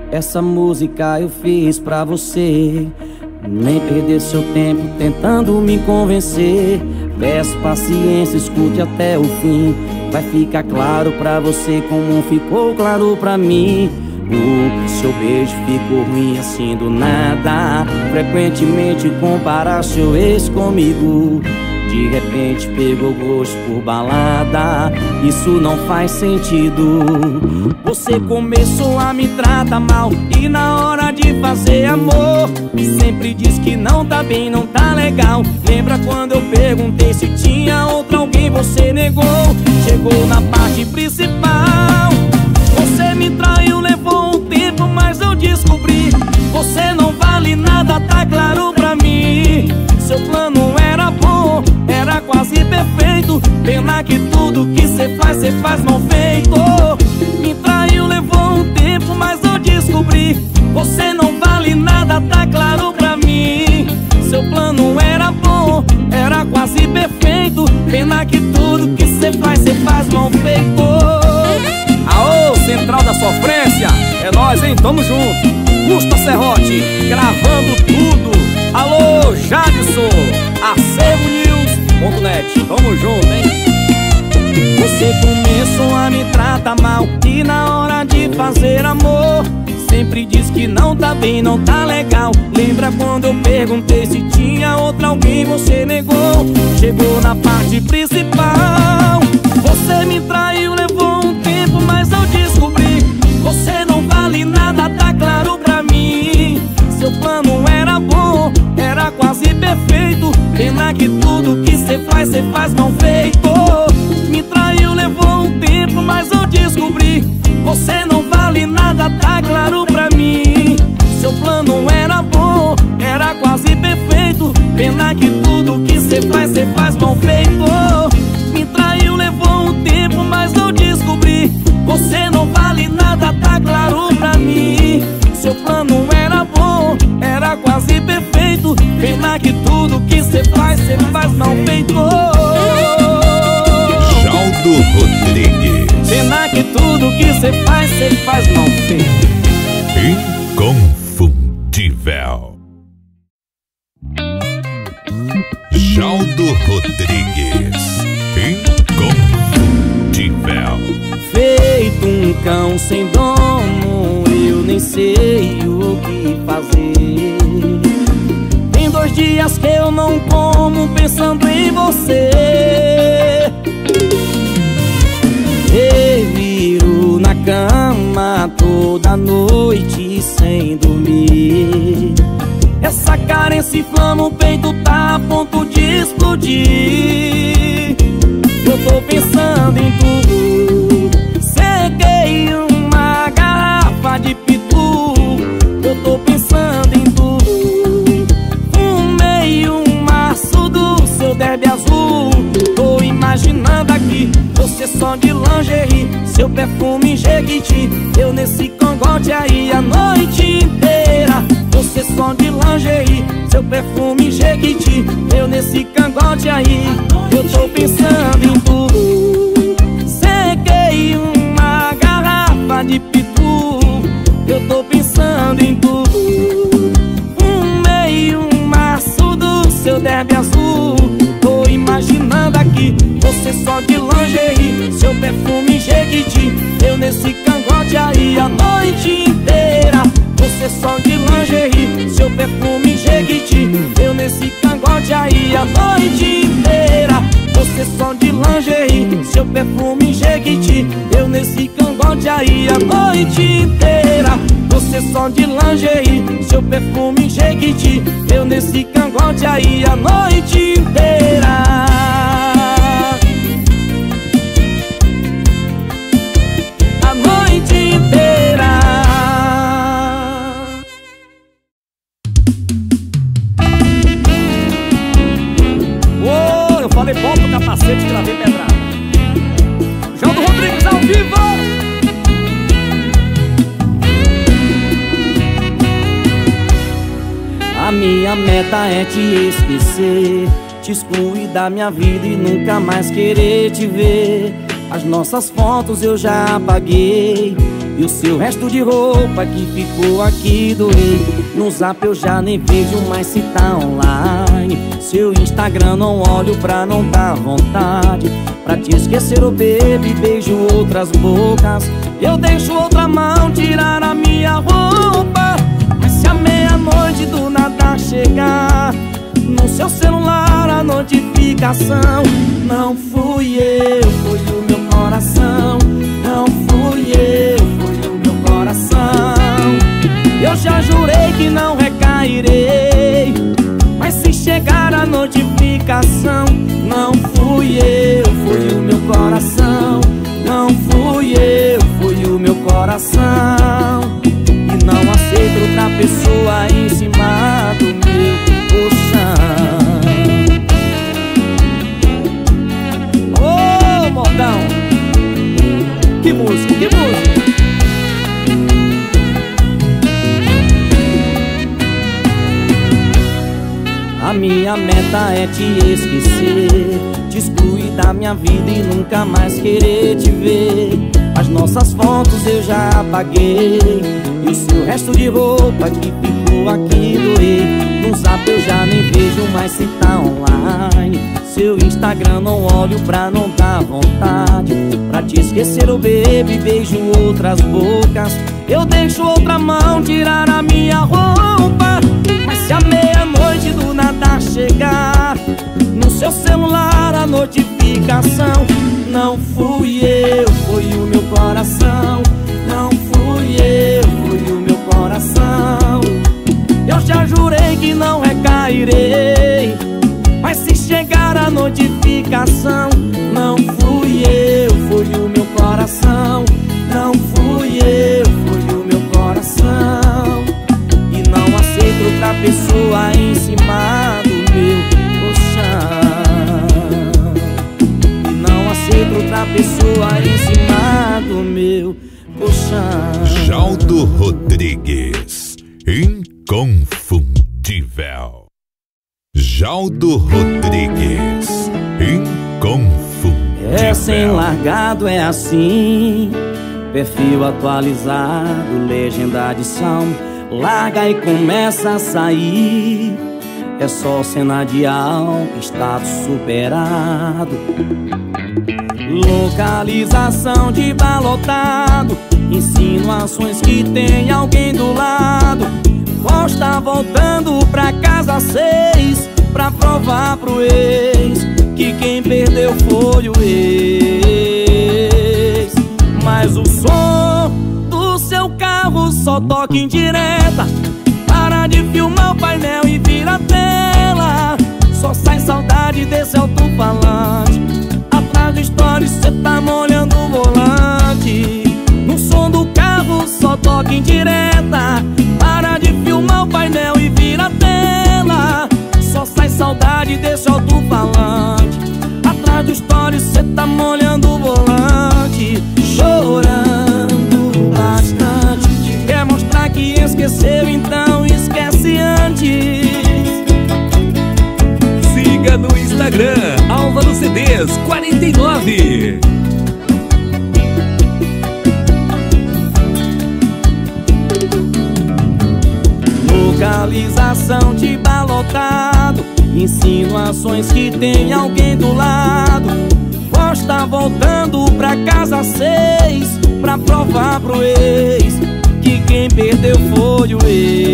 Essa música eu fiz pra você. Nem perder seu tempo tentando me convencer. Peço paciência, escute até o fim. Vai ficar claro pra você como ficou claro pra mim. O seu beijo ficou ruim assim do nada. Frequentemente compara seu ex comigo. De repente pegou gosto por balada. Isso não faz sentido. Você começou a me tratar mal e na hora de fazer amor sempre diz que não tá bem, não tá legal. Lembra quando eu perguntei se tinha outro alguém, você negou. Chegou na parte principal. Você me traiu, levou um tempo, mas eu descobri. Você não vale nada, tá claro pra mim. Seu plano era bom, era quase perfeito. Pena que tudo que cê faz mal feito. Me traiu, levou um tempo, mas eu descobri. Você não vale nada, tá claro pra mim. Seu plano era bom, era quase perfeito. Pena que tudo que cê faz mal feito. Aô, Central da Sofrência, é nóis, hein? Tamo junto. Gusta Serrote, gravando tudo. Alô, Jadson, acervonews.net. Tamo junto, hein? Você começou a me tratar mal e na hora de fazer amor sempre diz que não tá bem, não tá legal. Lembra quando eu perguntei se tinha outro alguém, você negou. Chegou na parte principal. Você me traiu, levou um tempo, mas eu descobri. Você não vale nada, tá claro pra mim. Seu plano era bom, era quase perfeito. Pena que tudo que cê faz mal feito. Me traiu, levou um tempo, mas eu descobri. Você não vale nada, tá claro pra mim. Seu plano era bom, era quase perfeito. Pena que tudo que cê faz mal feito. Me traiu, levou um tempo, mas eu descobri. Você não vale nada, tá claro pra mim. Seu plano era bom, era quase perfeito. Pena que tudo que cê faz mal feito. Jaldo Rodrigues. Pena que tudo que cê faz mal feito. Inconfundível. Jaldo Rodrigues. Inconfundível. Feito um cão sem dono, eu nem sei o que fazer. Tem 2 dias que eu não como pensando em você. Reviro na cama toda noite sem dormir. Essa carência inflama o peito, tá a ponto de explodir. Eu tô pensando em tudo. Sequei uma garrafa de pitu. Eu tô pensando em tudo. Fumei um maço do seu derby azul. Tô imaginando aqui você só de lingerie, seu perfume Jequiti, eu nesse cangote aí a noite inteira. Você só de lingerie, seu perfume Jequiti, eu nesse cangote aí. Eu tô pensando em tudo. Sequei uma garrafa de pitu. Eu tô pensando em tudo. Fumei um maço do seu derby azul. Tô imaginando aqui você só de lingerie, seu perfume Jequiti, eu nesse cangote aí a noite inteira. Você só de lingerie, seu perfume Jequiti, eu nesse cangote aí a noite inteira. Você só de lingerie, seu perfume Jequiti, eu nesse cangote aí a noite inteira. Você só de lingerie, seu perfume Jequiti, eu nesse cangote aí a noite inteira. A noite inteira. Ô, eu falei, bota o capacete e gravei pedrada. Jaldo Rodrigues ao vivo. A minha meta é te esquecer, te excluir da minha vida e nunca mais querer te ver. As nossas fotos eu já apaguei E o seu resto de roupa que ficou aqui doei. No Zap eu já nem vejo mais se tá online. Seu Instagram não olho pra não dar vontade. Pra te esquecer, oh baby, beijo outras bocas. Eu deixo outra mão tirar a minha roupa. Mas se a meia-noite do nada chegar, no seu celular a notificação, não fui eu, foi o meu coração. Não fui eu, foi o meu coração. Eu já jurei que não recairei, mas se chegar a notificação, não fui eu, foi o meu coração. Não fui eu, foi o meu coração. E não aceito outra pessoa em cima do meu colchão. Ô, modão, que música, que música. A minha meta é te esquecer, te excluir da minha vida e nunca mais querer te ver. As nossas fotos eu já apaguei, e o seu resto de roupa que ficou aqui doei. No Zap eu já nem vejo mais se tá online. Seu Instagram não olho pra não dar vontade. Pra te esquecer, oh baby, beijo outras bocas. Eu deixo outra mão tirar a minha roupa. Mas se a meia-noite do nada chegar, no seu celular a notificação, não fui eu, foi o meu coração. Não fui eu, foi o meu coração. Eu já jurei que não recairei, mas se chegar a notificação, não fui eu, foi o meu coração. Não fui eu, foi o meu coração. E não aceito outra pessoa em cima do meu colchão. E não aceito outra pessoa em cima do meu colchão. Jaldo Rodrigues, inconfundível. Jaldo Rodrigues, inconfundível. É sem largado, é assim. Perfil atualizado, legenda adição. Larga e começa a sair. É só cena de álcool, status superado. Localização de balotado, insinuações que tem alguém do lado. Posta voltando pra casa 6, pra provar pro ex que quem perdeu foi o ex. Mas o som do seu carro só toca em direta. Para de filmar o painel e vira a tela. Só sai saudade desse alto-falante. Atrás do story cê tá molhando o volante. No som do carro só toca em direta. Para de filmar o painel e vira a tela. Só sai saudade desse alto-falante. Atrás do story cê tá molhando o volante. Chorando bastante. Quer mostrar que esqueceu, então esquece antes. Siga no Instagram, Álvaro CDs 49. Localização de balotado, insinuações que tem alguém do lado. Posta voltando pra casa 6, pra provar pro ex que quem perdeu foi o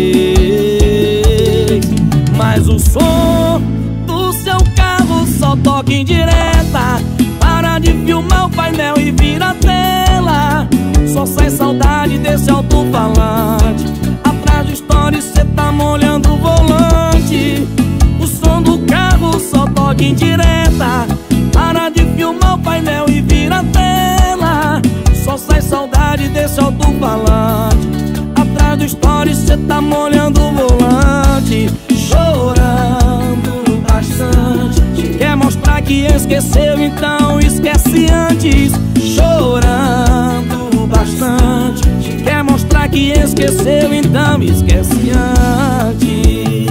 ex. Mas o som do seu carro só toca em direta. Para de filmar o painel e vira a tela. Só sai saudade desse alto-falante. Atrás do story cê tá molhando o volante. O som do carro só toca em direta. Para de filmar o painel e vira a tela. Só sai saudade desse alto-falante. Atrás do story cê tá molhando o volante. Chorando bastante. Quer mostrar que esqueceu, então esquece antes. Chorando bastante. Quer mostrar que esqueceu, então esquece antes.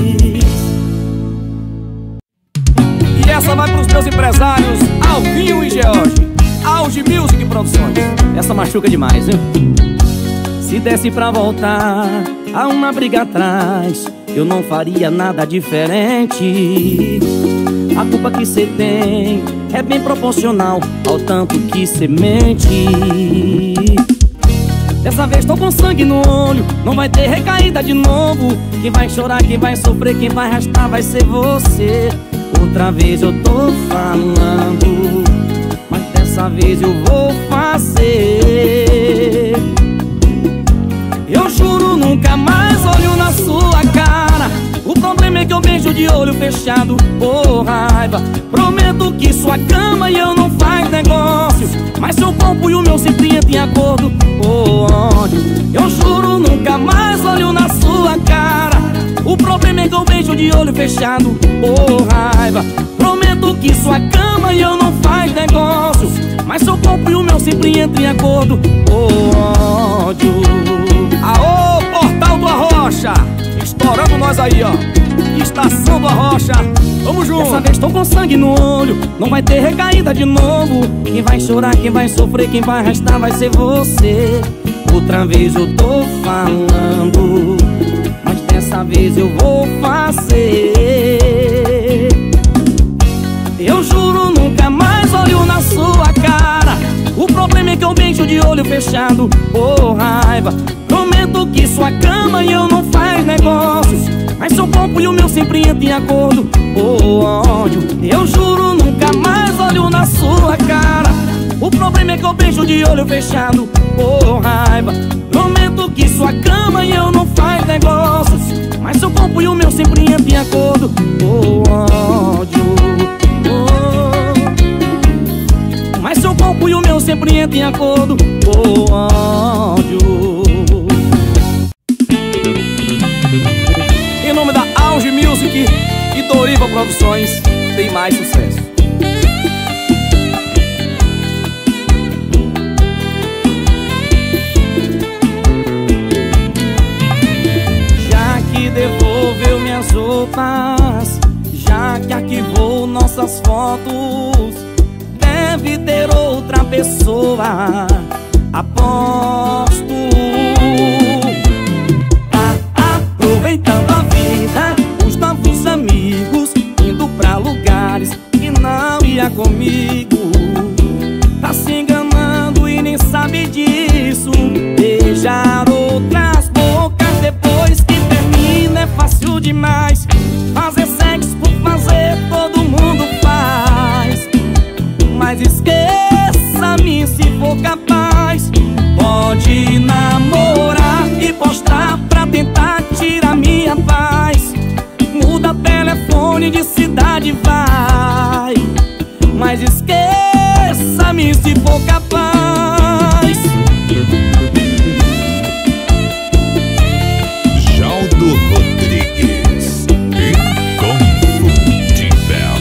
E essa vai pros meus empresários Alvinho e George, Auge Music Produções. Essa machuca demais, viu? Se desse pra voltar a uma briga atrás, eu não faria nada diferente. A culpa que cê tem é bem proporcional ao tanto que cê mente. Dessa vez tô com sangue no olho, não vai ter recaída de novo. Quem vai chorar, quem vai sofrer, quem vai arrastar vai ser você. Outra vez eu tô falando, mas dessa vez eu vou fazer. Eu juro nunca mais olho na sua cara. O problema é que eu beijo de olho fechado por raiva. Prometo que sua cama e eu não faz negócio, mas seu corpo e o meu sempre entram em acordo por ódio. Eu juro nunca mais olho na sua cara. O problema é que eu beijo de olho fechado por raiva. Prometo que sua cama e eu não faz negócio, mas seu corpo e o meu sempre entram em acordo por ódio. Aô, Portal do Arrocha, estourando nós aí, ó. Estação do Arrocha, vamos junto. Dessa vez tô com sangue no olho, não vai ter recaída de novo. Quem vai chorar, quem vai sofrer, quem vai arrastar vai ser você. Outra vez eu tô falando, mas dessa vez eu vou fazer. Eu juro nunca mais olho na sua cara. O problema é que eu beijo de olho fechado por raiva. Prometo que sua cama e eu não faz negócios, mas seu corpo e o meu sempre entram em acordo por ódio. Eu juro nunca mais olho na sua cara. O problema é que eu beijo de olho fechado por raiva. Prometo que sua cama e eu não faz negócios, mas seu corpo e o meu sempre entram em acordo por ódio. Mas seu corpo e o meu sempre entram em acordo por ódio. Em nome da Auge Music e Doriva Produções, tem mais sucesso. Já que devolveu minhas roupas, já que arquivou nossas fotos, deve ter outra pessoa, aposto. Tá aproveitando a vida, os novos amigos, indo pra lugares que não ia comigo. Tá se enganando e nem sabe disso. Beijar outras bocas depois que termina é fácil demais. Fazer sexo por fazer todo mundo faz, mas esqueça-me se for capaz. Pode namorar e postar pra tentar tirar minha paz. Muda telefone de cidade, vai, mas esqueça-me se for capaz. Jaldo Rodrigues, inconfundível.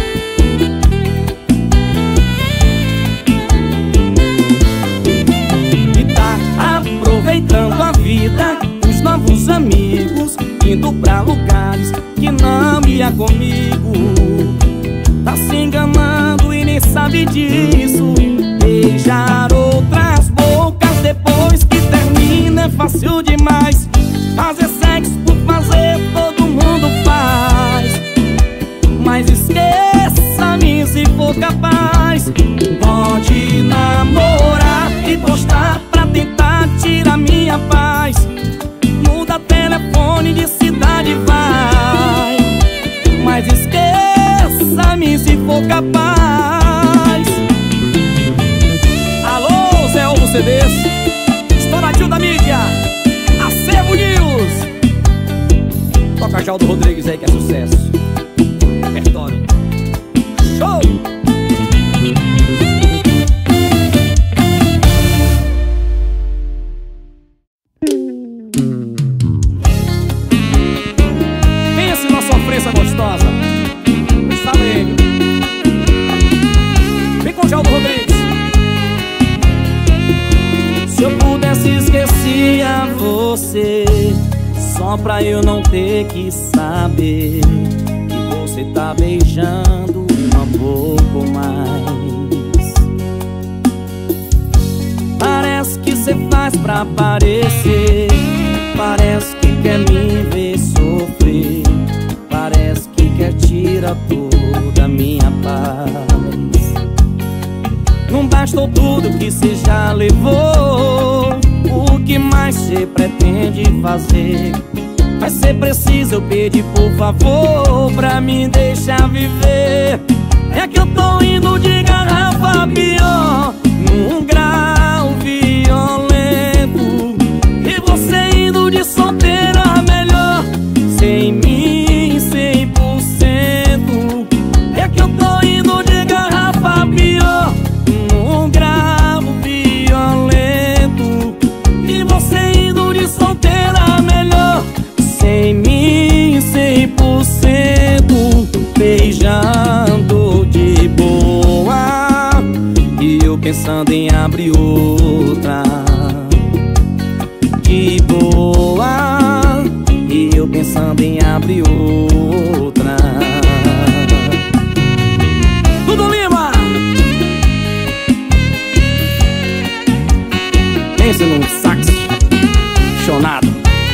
E tá aproveitando a vida, os novos amigos, indo pra lugares que não ia comigo. Tá se enganando e nem sabe disso. Beijar outras bocas depois que termina é fácil demais. Fazer sexo por fazer todo mundo faz, mas esqueça-me se for capaz. Pode namorar e postar pra tentar tirar minha paz. Muda telefone de cidade, vai, mas esqueça-me se for capaz. Alô, Zé Ovo CDs, estouradinho da mídia, Acervo News. Toca Jaldo Rodrigues aí que é sucesso. Repertório show. Pense na sofrência gostosa. Salego. Vem com o Jaldo Rodrigues. Se eu pudesse esquecia você, só pra eu não ter que saber que você tá beijando um pouco mais. Parece que você faz faz pra aparecer. Parece que quer me ver sofrer, parece que quer tirar toda a minha paz. Não bastou tudo que cê já levou, o que mais cê pretende fazer? Vai ser preciso eu pedir por favor pra me deixar viver. É que eu tô indo de garrafa pior, num grau violento, e você indo de solteira melhor, sem mim 100%. É que eu tô indo de garrafa pior, num grau violento, e você indo de solteira melhor, sem mim 100%. Beijando de boa e eu pensando em abrir outra. De boa e eu pensando em abrir outra. Dudu Lima! Pensa num sax chonado.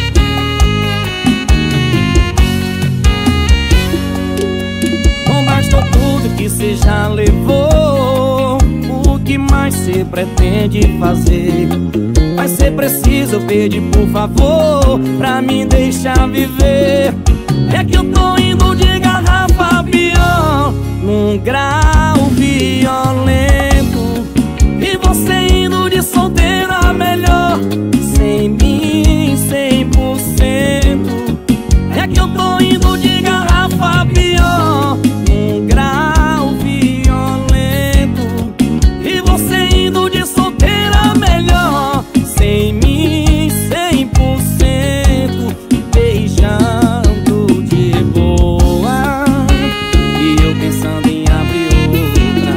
Não bastou tudo que cê já levou, o que mais cê pretende fazer? Vai ser preciso eu pedir por favor pra me deixar viver. É que eu tô indo de garrafa pior, num grau violento, e você indo de solteira melhor, sem mim 100%. É que eu tô indo de garrafa pior, num grau violento, e você indo de solteira melhor, sem mim 100%. Beijando de boa e eu pensando em abrir outra.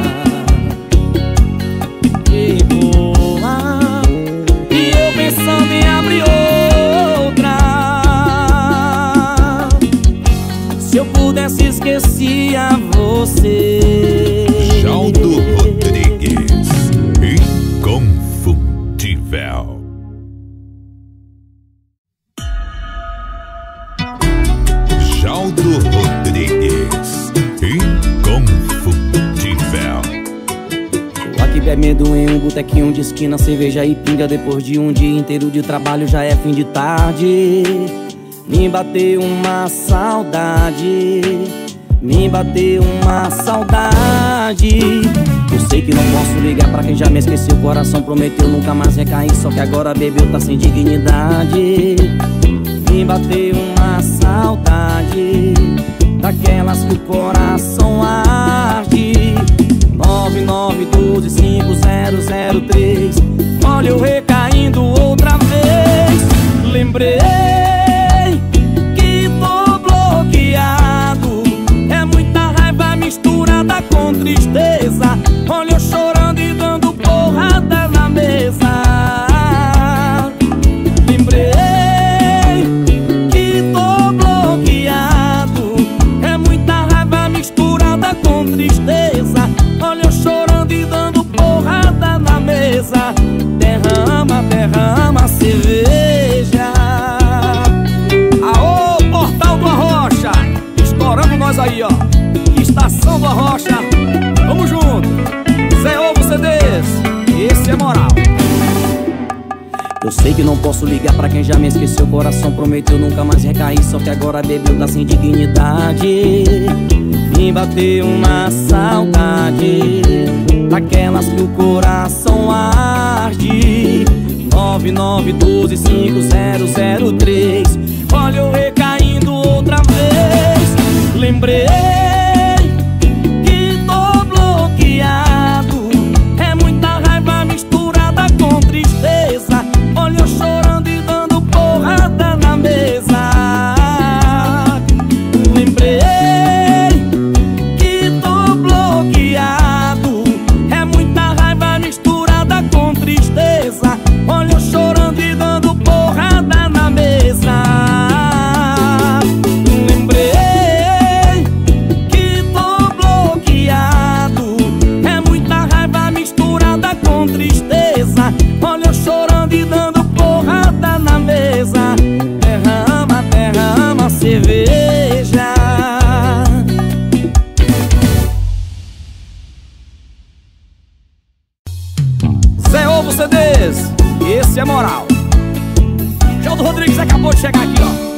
De boa e eu pensando em abrir outra. Se eu pudesse esquecia você. Jaldo Rodrigues, inconfundível. Jaldo Rodrigues, inconfundível. Tô aqui bebendo em um botequinho de esquina, cerveja e pinga. Depois de um dia inteiro de trabalho já é fim de tarde. Me bateu uma saudade, me bateu uma saudade. Eu sei que não posso ligar pra quem já me esqueceu. O coração prometeu nunca mais recair, só que agora bebeu, tá sem dignidade. Me bateu uma saudade, daquelas que o coração arde. 99125003. Olha eu recaindo outra vez. Lembrei que tô bloqueado, é muita raiva misturada com tristeza. Olha eu chorando e dando porrada na mesa. Lembrei que tô bloqueado, é muita raiva misturada com tristeza. Olha eu chorando e dando porrada na mesa. Derrama, derrama cerveja. Aô, Portal do Arrocha! Estourando nós aí, ó. Estação do Arrocha. Vamos junto. Zé Ovo CDs. Esse é moral. Eu sei que não posso ligar pra quem já me esqueceu. O coração prometeu nunca mais recair, só que agora bebeu, tá sem dignidade. Me bateu uma saudade, daquelas que o coração arde. 99125003. Olha eu recaindo outra vez. Lembrei que tô bloqueado, é muita raiva misturada com tristeza. Olha eu chorando e dando porrada na mesa. Lembrei que tô bloqueado, é muita raiva misturada com tristeza. Olha eu chorando e dando porrada na mesa. Lembrei que tô bloqueado, é muita raiva misturada com tristeza. Olha eu chorando e dando CDs, esse é moral. Jaldo Rodrigues acabou de chegar aqui, ó.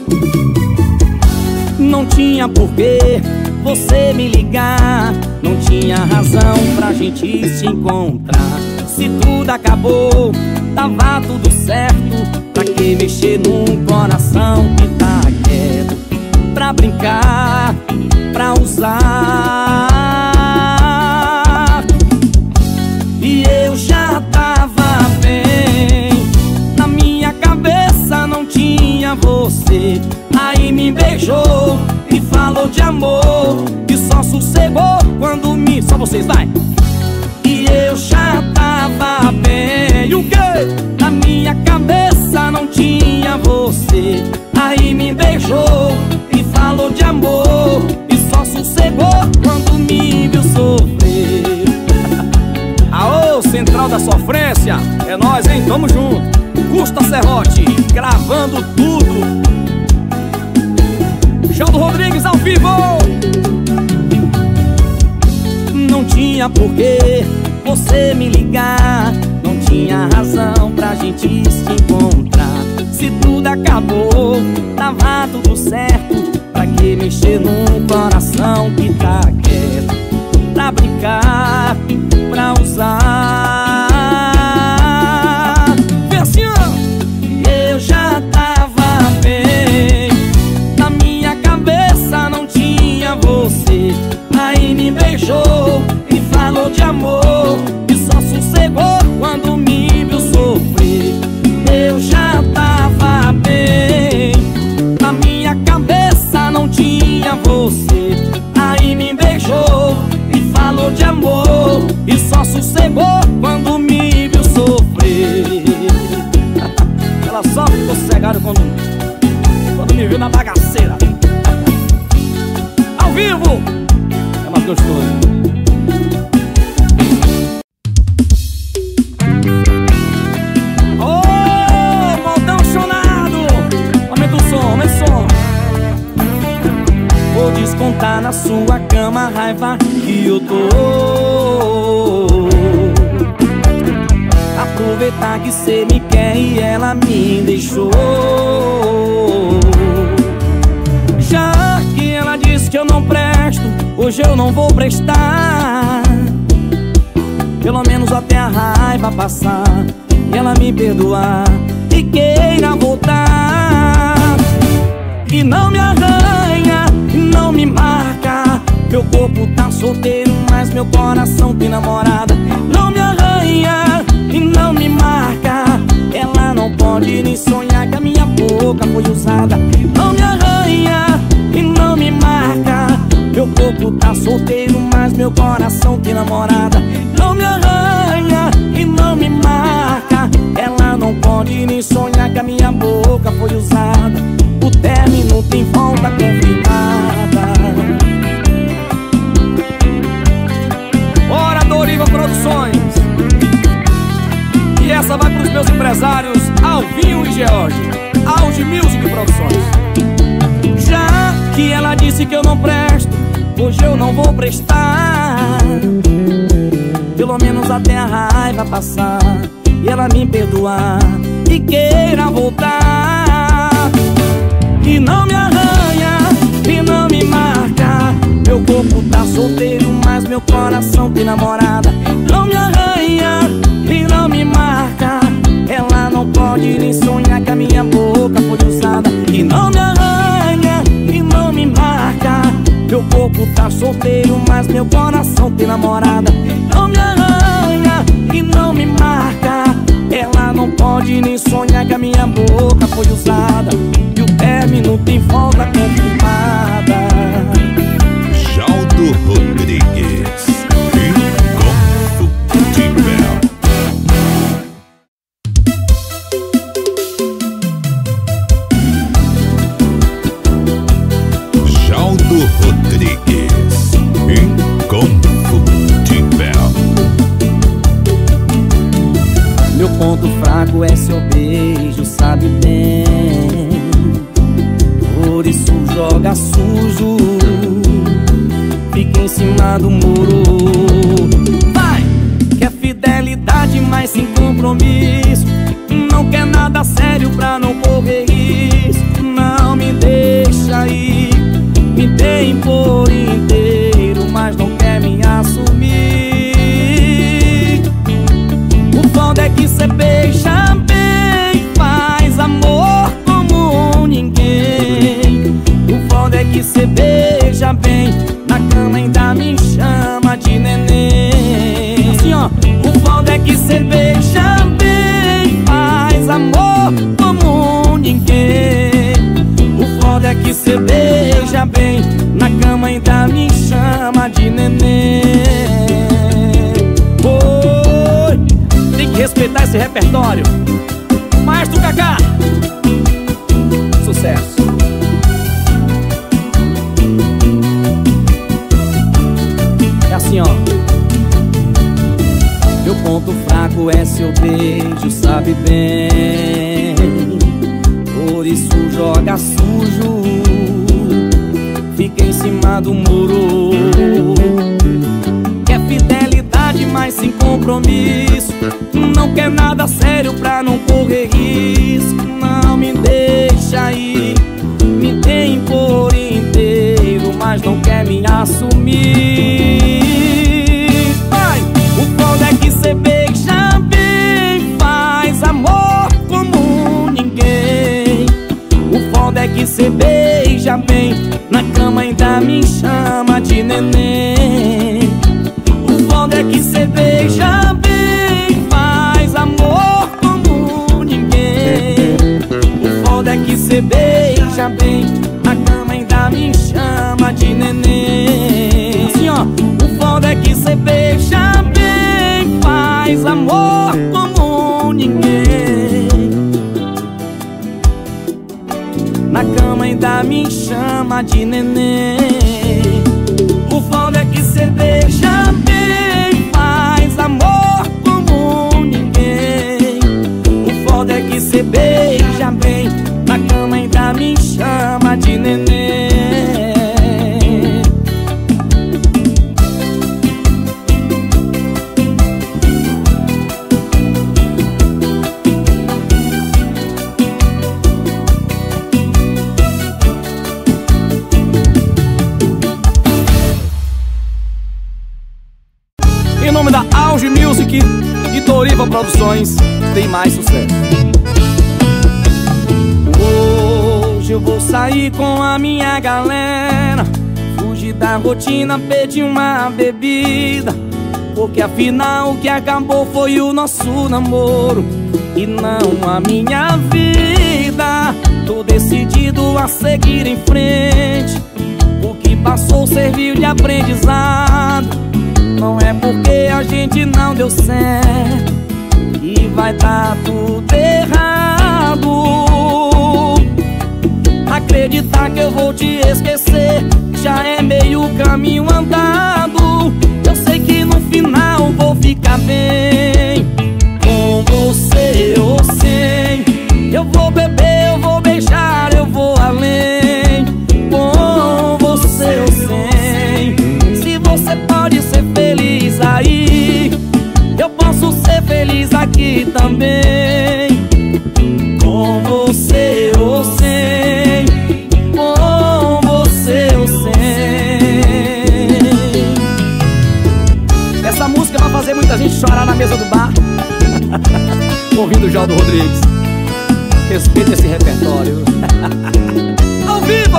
Não tinha porquê você me ligar, não tinha razão pra gente se encontrar. Se tudo acabou, tava tudo certo. Pra que mexer num coração que tá quieto? Pra brincar, pra usar. E eu já tava bem, na minha cabeça não tinha você. Aí me beijou e falou de amor, e só sossegou quando me... Só vocês, vai! E eu já tava bem. E o quê? Na minha cabeça não tinha você. Aí me beijou e falou de amor, e só sossegou quando me viu sofrer. Aô, Central da Sofrência, é nóis, hein? Tamo junto. Gusta Serrote, gravando tudo. Jaldo Rodrigues ao vivo. Não tinha porquê você me ligar, não tinha razão pra gente se encontrar. Se tudo acabou, tava tudo certo. Pra que mexer num coração que tá quieto? Pra brincar, pra usar. Vem assim, ó. Eu já tava bem, na minha cabeça não tinha você. Aí me beijou e falou de amor, e só sossegou quando me viu sofrer. Eu já tava bem, na minha cabeça não tinha você. Aí me beijou e falou de amor, e só sossegou quando me viu sofrer. Ela só ficou sossegada quando me viu na bagaceira. Ao vivo, é mais gostoso. Vou descontar na sua cama a raiva que eu tô. Aproveitar que cê me quer e ela me deixou. Já que ela disse que eu não presto, hoje eu não vou prestar. Pelo menos até a raiva passar e ela me perdoar e queira voltar. E não me arranha, não me marca. Meu corpo tá solteiro, mas meu coração tem namorada. Não me arranha e não me marca. Ela não pode nem sonhar que a minha boca foi usada. Não me arranha e não me marca. Meu corpo tá solteiro, mas meu coração tem namorada. Não me arranha e não me marca. Ela não pode nem sonhar que a minha boca foi usada. O término tem volta confirmada. Bora, Doriva Produções. E essa vai pros meus empresários Alvinho e George, Auge Music Produções. Já que ela disse que eu não presto, hoje eu não vou prestar. Pelo menos até a raiva passar e ela me perdoar e queira voltar. E não me arranha e não me marca. Meu corpo tá solteiro, mas meu coração tem namorada. Não me arranha e não me marca. Ela não pode nem sonhar que a minha boca foi usada. E não me arranha e não me marca. Meu corpo tá solteiro, mas meu coração tem namorada. Não me arranha e não me marca. Ela não pode nem sonhar que a minha boca foi usada. E o término tem volta confirmada. Jaldo Rodrigues, inconfundível. Jaldo Rodrigues, inconfundível. Meu ponto fraco é seu beijo, sabe bem. Por isso joga sujo, fica em cima do muro. Vai! Quer fidelidade fidelidade, mas sem compromisso. Não quer nada sério pra não correr risco. Não me deixa ir, me tem por inteiro, mas não quer me assumir. O foda é que cê beija bem, faz amor como ninguém. O foda é que cê beija bem, na cama ainda me chama de neném. Assim ó, o foda é que cê beija bem, faz amor como ninguém. O foda é que cê beija bem, na cama ainda me chama de neném. Oi, tem que respeitar esse repertório. Maestro Kaká, sucesso. É assim ó. Meu ponto fraco é seu beijo, sabe bem. Por isso joga sujo, fica em cima do muro. Quer fidelidade, mas sem compromisso. Não quer nada sério pra não correr risco. Não me deixa ir, me tem por inteiro, mas não quer me assumir. Vai! O foda é que cê beija bem, faz amor como ninguém. O foda é que cê beija bem, na cama ainda me chama de neném. O foda é que cê beija bem, faz amor como ninguém. O foda é que cê beija bem, na cama ainda me chama de neném. Assim ó, o foda é que cê beija bem, faz amor como ninguém. Na cama ainda me chama de neném. O foda é que cê beija bem, faz amor como ninguém. O foda é que cê beija bem, na cama ainda me chama de neném. Em nome da Auge Music e Toriva Produções, tem mais sucesso. Hoje eu vou sair com a minha galera, fugir da rotina, pedir uma bebida, porque afinal o que acabou foi o nosso namoro e não a minha vida. Tô decidido a seguir em frente, o que passou serviu de aprendizado. Não é porque a gente não deu certo que vai dar tudo errado. Acreditar que eu vou te esquecer já é meio caminho andado. Eu sei que no final vou ficar bem, com você ou sem. Eu vou beber, eu vou beijar, eu vou além, com você ou sem. Se você pode ser feliz aí, eu posso ser feliz aqui também, com você ou sem, com você ou sem. Essa música vai fazer muita gente chorar na mesa do bar ouvindo o Jaldo Rodrigues. Respeita esse repertório. Ao vivo!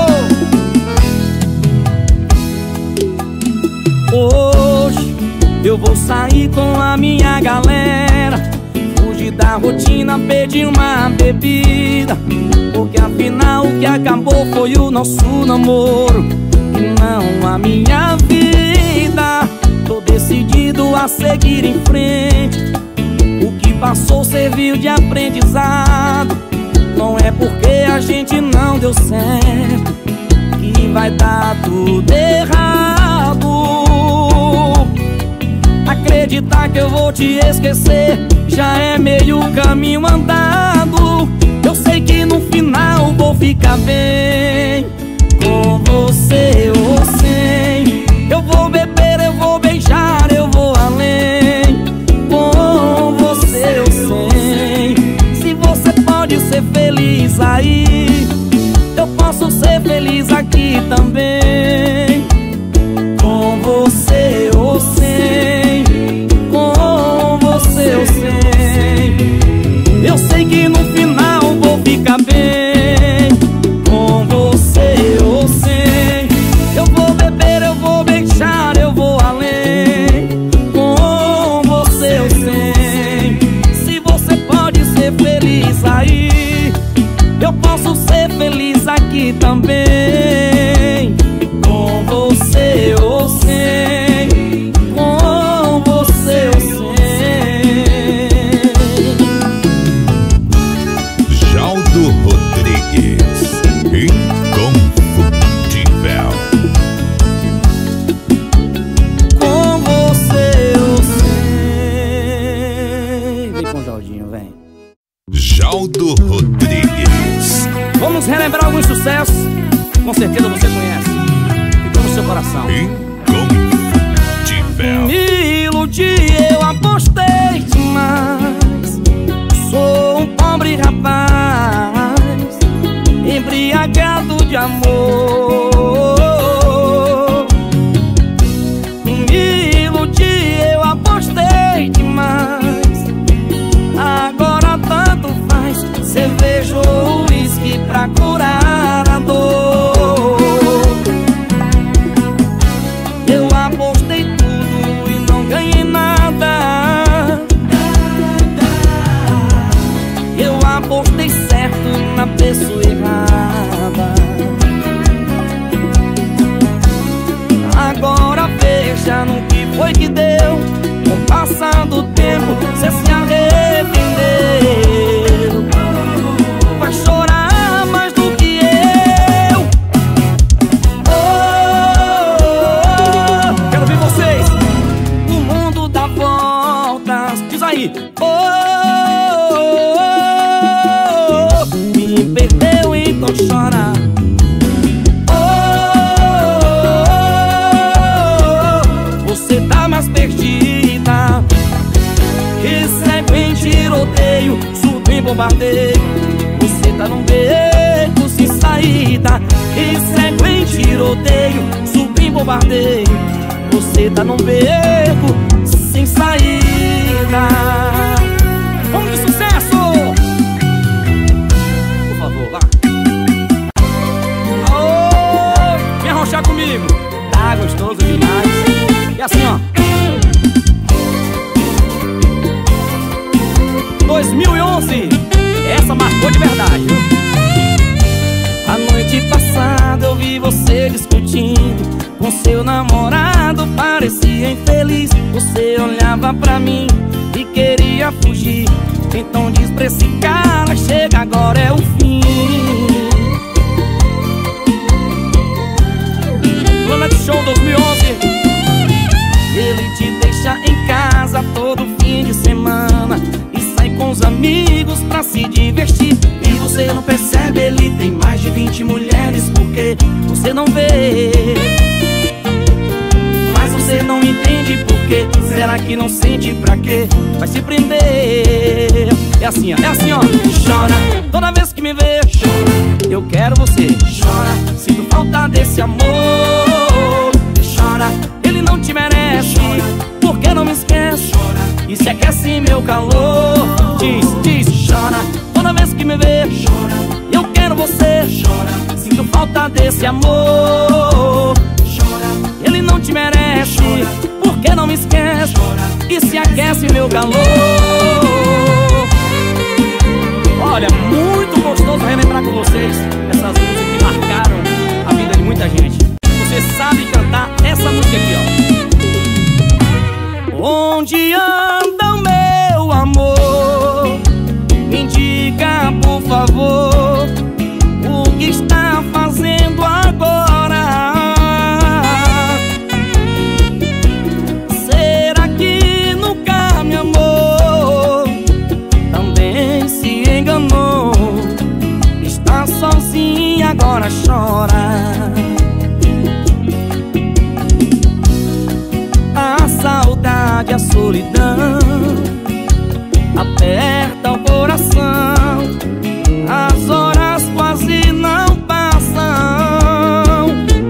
Hoje eu vou sair com a minha galera, fugir da rotina, pedir uma bebida, porque afinal o que acabou foi o nosso namoro e não a minha vida. Tô decidido a seguir em frente, o que passou serviu de aprendizado. Não é porque a gente não deu certo que vai dar tudo errado. Acreditar que eu vou te esquecer já é meio caminho andado. Eu sei que no final vou ficar bem, com você ou sem. Eu vou beber, eu vou beijar, eu vou além, com também. Com você ou sem, com você ou sem, eu sei que no final vou ficar bem. Com você ou sem, eu vou beber, eu vou beijar, eu vou além. Com você ou sem, se você pode ser feliz aí, eu posso ser feliz aqui também. Com você ou sem, com você ou sem. Jaldo Rodrigues, inconfundível. Com você ou sem. Vem com o Jaldinho, vem. Jaldo Rodrigues, Vamos relembrar alguns sucessos. Com certeza você conhece. Ficou no seu coração. inconfundível. Me iludi, eu apostei demais. Sou um pobre rapaz, embriagado de amor. Me iludi, eu apostei demais. Agora tanto faz, cerveja ou uísque pra curar a dor. Eu apostei tudo e não ganhei nada. Eu apostei certo na pessoa errada. Agora veja no que foi que deu. Com o passar do tempo, você se arrependeu. Vai chorar mais do que eu. Quero ouvir vocês. O mundo dá voltas. Diz aí. Me perdeu, então chora. Você tá mais perdida. Isso é bem tiroteio, surdo em bombardeio. Você tá num beco sem saída. Isso é bem tiroteio, surdo em bombardeio. Você tá num beco sem saída. Vamos de sucesso. Por favor, vá. Oh, Vem arrochar comigo. tá gostoso demais. E assim, ó. 2011. Essa marcou de verdade. A noite passada eu vi você discutindo com seu namorado, parecia infeliz. Você olhava pra mim e queria fugir. Então diz pra esse cara, chega agora é o fim. Planet Show 2011. Ele te deixa em casa todo fim de semana e sai com os amigos pra se divertir. E você não percebe, ele tem mais de 20 mulheres. Porque você não vê, mas você não entende por quê. Será que não sente pra quê? Vai se prender. É assim, ó, é assim, ó. Chora toda vez que me vê. Chora, eu quero você. Chora, sinto falta desse amor. Chora, ele não te merece. Por que não me esquece? E se aquece meu calor. Diz, chora toda vez que me vê. Chora, eu quero você. Chora, sinto falta desse amor. Chora, ele não te merece. Por que não me esquece? E se aquece meu calor. Olha, muito gostoso relembrar com vocês essas músicas que marcaram a vida de muita gente. Você sabe cantar essa música aqui, ó. Onde anda o meu amor? Me indica, por favor, o que está fazendo agora? Será que nunca me amou? Também se enganou. Está sozinha, agora chora. A saudade, a solidão aperta o coração. As horas quase não passam.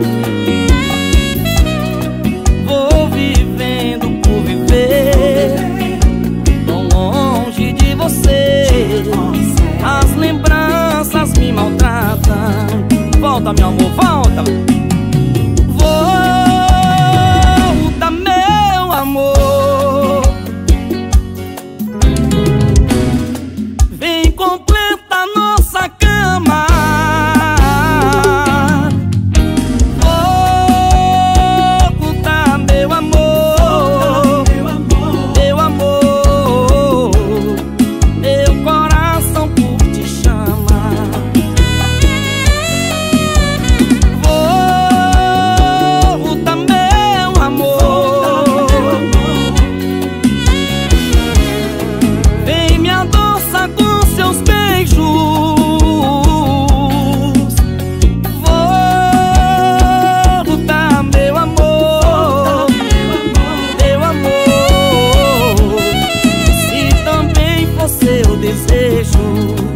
maltratam. Volta, meu amor, volta. Volta, meu amor. Vem, completa nossa cama. Volta, meu amor. Meu amor, meu coração por ti chama. Volta, meu amor. Vem, me adoça com seus beijos. Volta, meu amor. Meu amor, se também for seu desejo.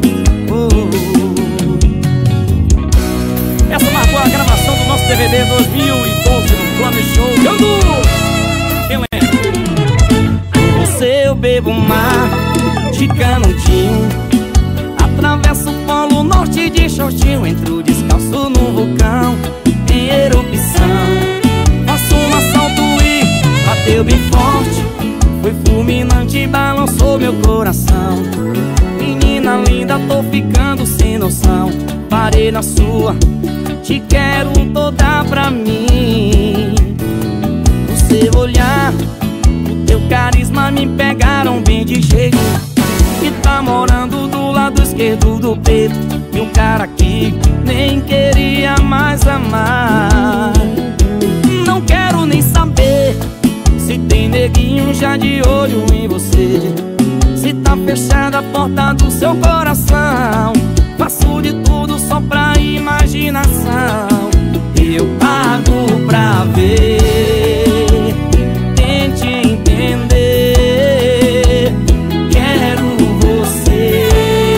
Essa marcou a gravação do nosso DVD 2012 no Plano Show. Quem lembra? Com você eu bebo mar de canudinho, atravesso o Polo Norte de shortinho, entro descalço no vulcão em erupção. Faço um assalto e bateu bem forte, foi fulminante, balançou meu coração. Menina linda, tô ficando sem noção. Parei na sua, te quero toda pra mim. O seu olhar, o teu carisma me pegaram bem de jeito. E tá morando do lado esquerdo do peito de um cara que nem queria mais amar. Não quero nem saber se tem neguinho já de olho em você, se tá fechada a porta do seu coração. Faço de tudo só pra imaginação. Eu pago pra ver, tente entender. Quero você.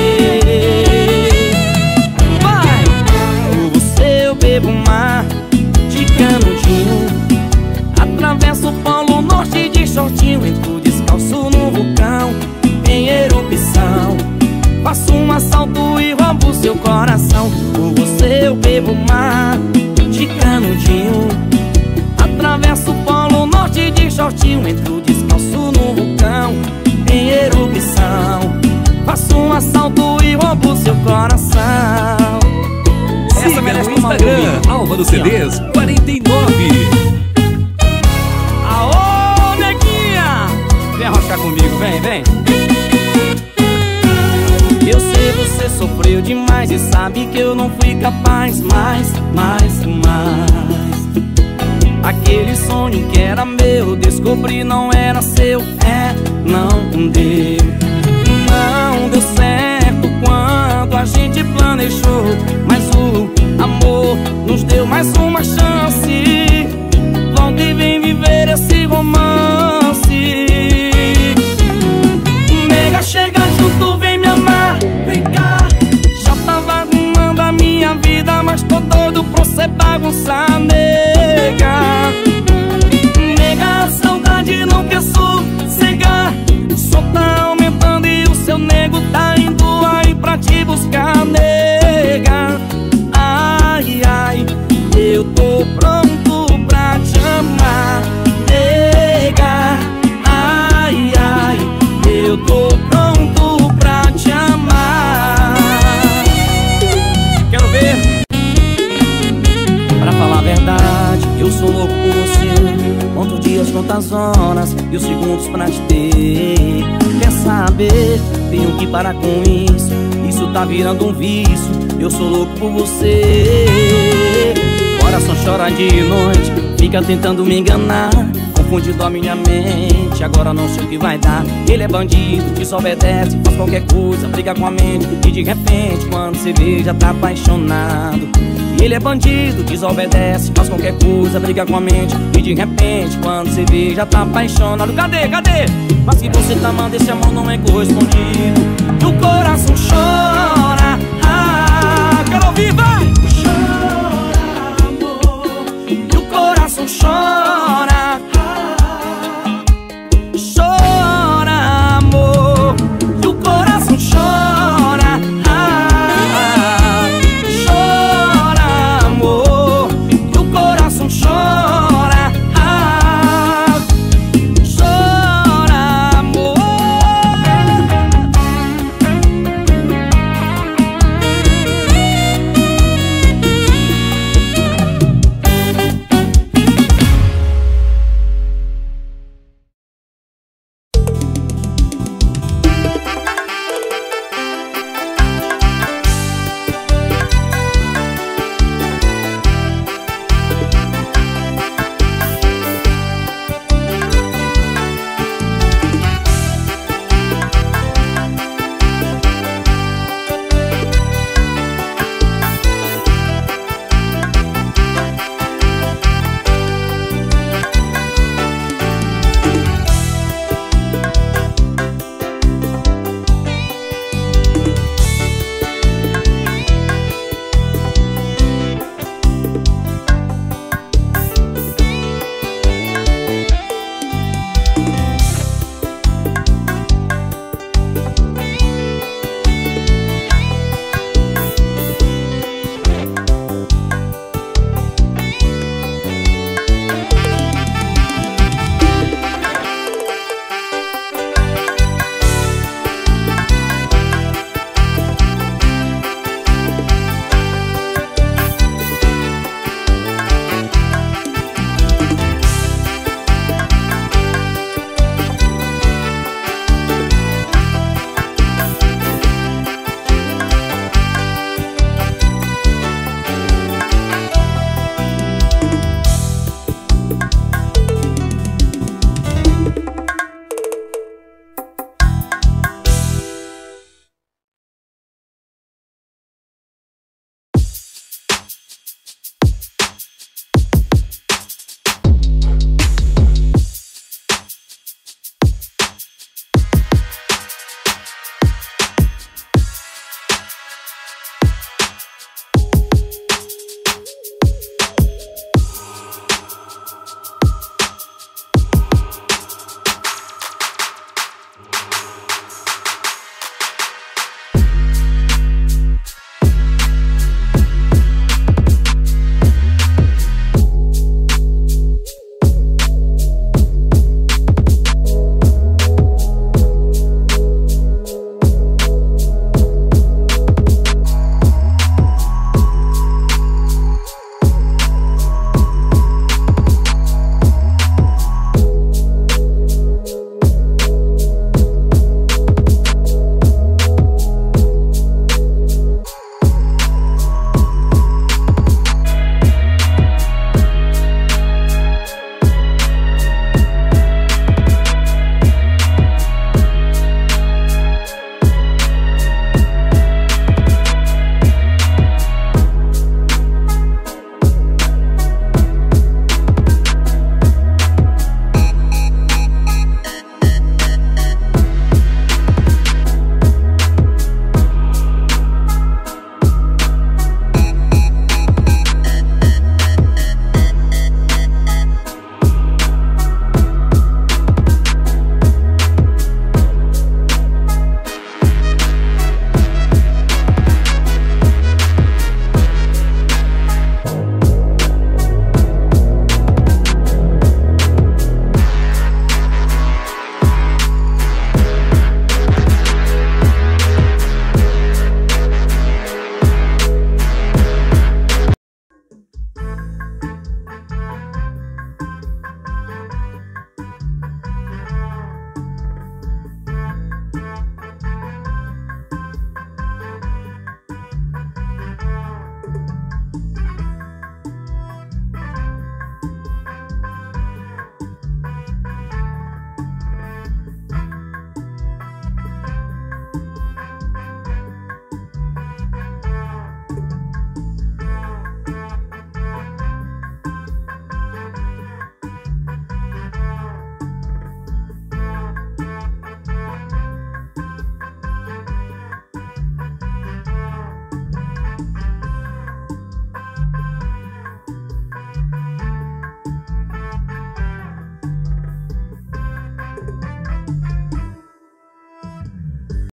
Vai! Por você eu bebo mar de canudinho, atravesso o Polo Norte de shortinho, entro descalço no vulcão em erupção. Faço um assalto e roubo seu coração. Por você eu bebo mar de canudinho, atravesso o Polo Norte de shortinho, entro descalço no vulcão em erupção. Faço um assalto e roubo seu coração. Essa merece no Instagram, Álvaro CDs 49. Aô, neguinha, vem arrochar comigo, vem, vem. Eu sei, você sofreu demais e sabe que eu não fui capaz. Mais. Aquele sonho que era meu, descobri não era seu. Não deu. Não deu certo quando a gente planejou, mas o amor nos deu mais uma chance. Volta e vem viver esse romance. Nega, chega junto, vem me amar. Vem cá. Já tava arrumando a minha vida, mas tô doido pra você bagunçar, nega. Nega, a saudade não quer sossegar. O som tá aumentando e o seu nego tá indo aí pra te buscar, nega. Ai, ai, eu tô pronto pra te amar, nega. Ai, ai, eu tô pronto pra te amar. Quero ver. Pra falar a verdade, eu sou louco por você. Conto dias, quantas horas e os segundos pra te ter. Quer saber? Tenho que parar com isso. Isso tá virando um vício. Eu sou louco por você. Coração chora de noite, fica tentando me enganar, confundindo a minha mente. Agora não sei o que vai dar. Ele é bandido, desobedece, faz qualquer coisa, briga com a mente. E de repente, quando você vê, já tá apaixonado. Ele é bandido, desobedece, faz qualquer coisa, briga com a mente. E de repente, quando você vê, já tá apaixonado. Cadê? Mas que você tá amando, esse amor não é correspondido. E o